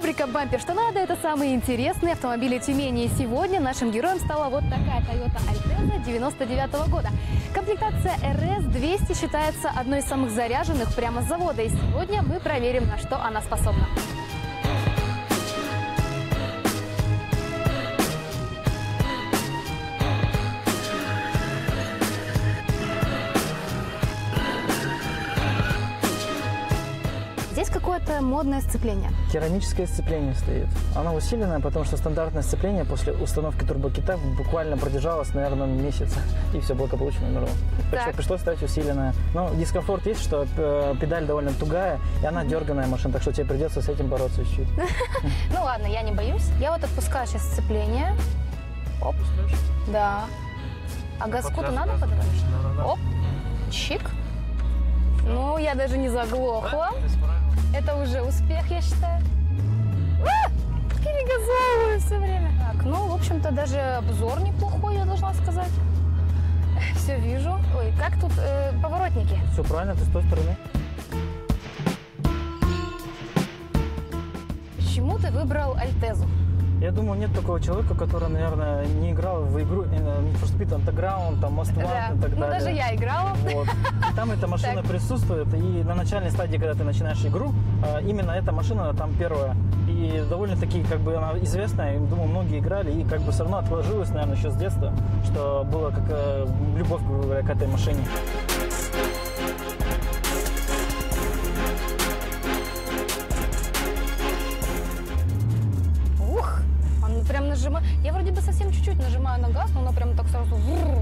Рубрика «Бампер, что надо» – это самые интересные автомобили Тюмени. И сегодня нашим героем стала вот такая Toyota Altezza 99 года. Комплектация RS 200 считается одной из самых заряженных прямо с завода. И сегодня мы проверим, на что она способна. Здесь какое-то модное сцепление. Керамическое сцепление стоит. Оно усиленное, потому что стандартное сцепление после установки турбокита буквально продержалось, наверное, месяц. И все благополучно умерло. Так что пришлось ставить усиленное. Но дискомфорт есть, что педаль довольно тугая, и она дерганая машина, так что тебе придется с этим бороться чуть-чуть. Ну ладно, я не боюсь. Я вот отпускаю сейчас сцепление. Оп. Да. А газку-то надо подавать? Оп. Чик. Ну, я даже не заглохла. Это уже успех, я считаю. Перегазовываю все время. Так, ну, в общем-то, даже обзор неплохой, я должна сказать. Все вижу. Ой, как тут поворотники? Все правильно, ты с той стороны. Почему ты выбрал Альтезу? Я думаю, нет такого человека, который, наверное, не играл в игру Need for Speed Underground, там, Most Wanted и так далее. Ну, даже я играла. Вот. Там эта машина присутствует, и на начальной стадии, когда ты начинаешь игру, именно эта машина там первая. И довольно-таки, как бы, она известная, думаю, многие играли, и как бы все равно отложилось, наверное, еще с детства, что было как любовь, грубо говоря, к этой машине. Прям нажимаю. Я вроде бы совсем чуть-чуть нажимаю на газ, но она прям так сразу...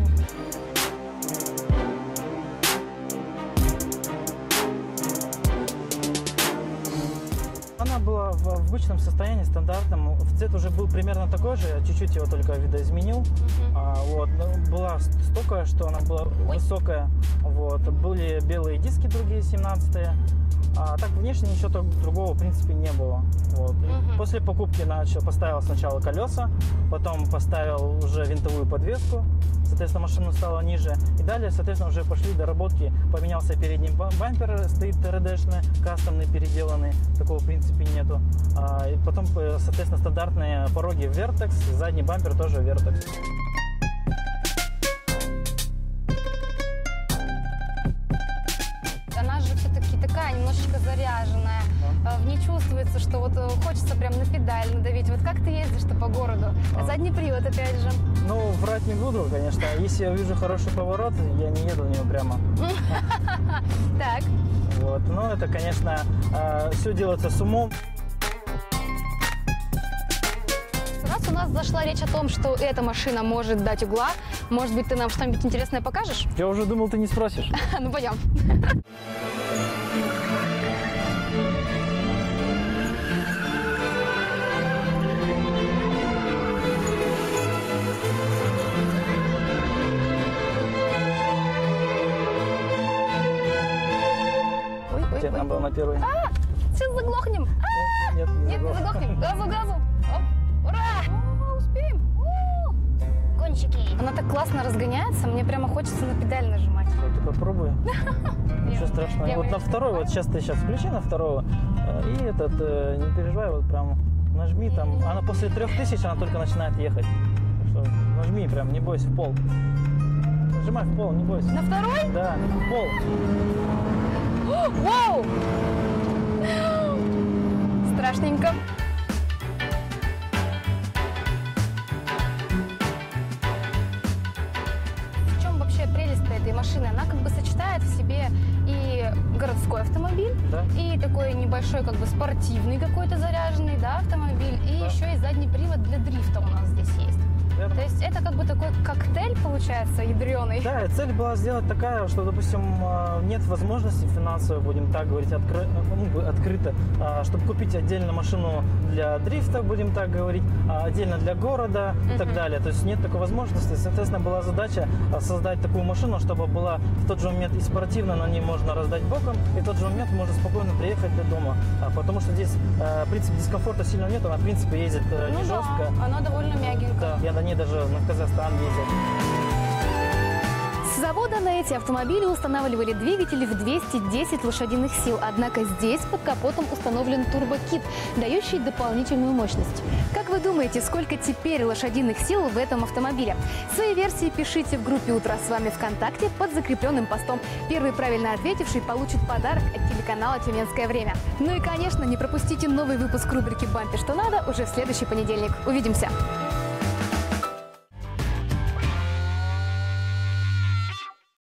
Она была в обычном состоянии, стандартном. Цвет уже был примерно такой же, я чуть-чуть его только видоизменил. Вот. Была стокая, что она была высокая. Вот. Были белые диски другие, 17-е. А так внешне ничего другого в принципе не было. Вот. После покупки поставил сначала колеса, потом поставил уже винтовую подвеску, соответственно машина стала ниже. И далее, соответственно, уже пошли доработки. Поменялся передний бампер, стоит ТРДшный, кастомный, переделанный, такого в принципе нету. И потом, соответственно, стандартные пороги Vertex, задний бампер тоже Vertex. Такая немножечко заряженная, в ней чувствуется, что вот хочется прям на педаль надавить. Вот как ты ездишь-то по городу? Задний привод, опять же. Ну, врать не буду, конечно. Если я вижу хороший поворот, я не еду в него прямо. Так. Вот. Но это, конечно, все делается с умом. Раз у нас зашла речь о том, что эта машина может дать угла, может быть, ты нам что-нибудь интересное покажешь? Я уже думал, ты не спросишь. Ну, пойдем. Нам было на первый. Сейчас заглохнем. Нет, не заглохнем. Газу. Оп. Ура! Успеем. Кончики. Она так классно разгоняется, мне прямо хочется на педаль нажимать. Ты попробуй. Ничего страшного. Вот на второй, вот сейчас ты включи на второго, и не переживай, вот прям нажми там. Она после 3000 она только начинает ехать. Так что нажми прям, не бойся, в пол. Нажимай в пол, не бойся. На второй? Да, в пол. Вау! Страшненько. В чем вообще прелесть этой машины? Она как бы сочетает в себе и городской автомобиль, да, и такой небольшой как бы спортивный какой-то заряженный, да, автомобиль, и да, еще и задний привод для дрифта у нас здесь есть. Верно. То есть это как бы такой коктейль получается ядреный. Да, цель была сделать такая, что, допустим, нет возможности финансовой, будем так говорить, открыто, чтобы купить отдельно машину для дрифта, будем так говорить, отдельно для города и так далее. То есть нет такой возможности. Соответственно, была задача создать такую машину, чтобы была в тот же момент и спортивно, на ней можно раздать боком, и в тот же момент можно спокойно приехать до дома. Потому что здесь, в принципе, дискомфорта сильно нет, она, в принципе, ездит не жестко. Она довольно мягенькая. Да, я на ней даже на Казахстан ездил. С завода на эти автомобили устанавливали двигатели в 210 лошадиных сил. Однако здесь под капотом установлен турбокит, дающий дополнительную мощность. Как вы думаете, сколько теперь лошадиных сил в этом автомобиле? Свои версии пишите в группе «Утро с вами» ВКонтакте под закрепленным постом. Первый правильно ответивший получит подарок от телеканала «Тюменское время». Ну и, конечно, не пропустите новый выпуск рубрики «Бампер, что надо» уже в следующий понедельник. Увидимся!